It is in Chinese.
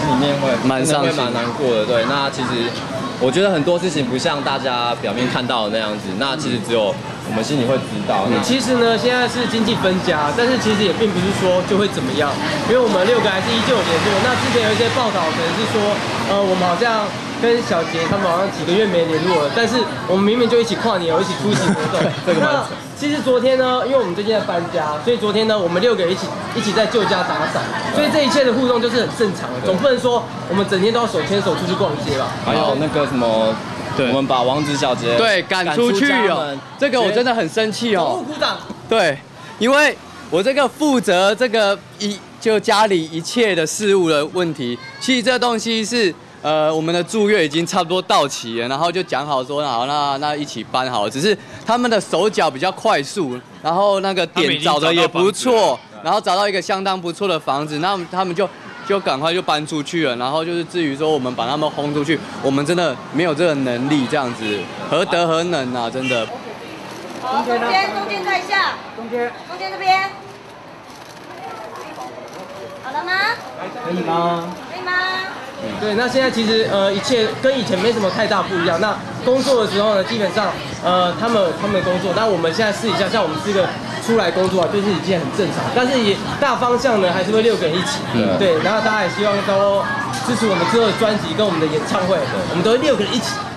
里面会蛮难过的。对，那其实我觉得很多事情不像大家表面看到的那样子，那其实只有我们心里会知道。 其实呢，现在是经济分家，但是其实也并不是说就会怎么样，因为我们6个还是依旧联络。那之前有一些报道可能是说，我们好像跟小杰他们好像几个月没联络了，但是我们明明就一起跨年，有一起出席活动。 这个蛮。 其实昨天呢，因为我们最近在搬家，所以昨天呢，我们6个一起在旧家打扫，所以这一切的互动就是很正常的，总不能说我们整天都要手牵手出去逛街吧？ 还有那个什么，我们把王子小杰赶出去哦，这个我真的很生气哦。 鼓掌。 对，因为我这个负责这个就家里一切的事物的问题，其实这东西是。我们的住院已经差不多到期了，然后就讲好说好，那一起搬好了。只是他们的手脚比较快速，然后那个点找的也不错，然后找到一个相当不错的房子，那他们就赶快就搬出去了。然后就是至于说我们把他们轰出去，我们真的没有这个能力，这样子何德何能啊，真的。 好，中间在下，中间这边，好了吗？ 可以吗？ 可以吗？ 对，那现在其实一切跟以前没什么太大不一样。那工作的时候呢，基本上他们工作，那我们现在试一下，像我们4个出来工作啊，就是一件很正常。但是也大方向呢，还是会6个人一起。对，然后大家也希望都支持我们之后的专辑跟我们的演唱会，我们都会6个人一起。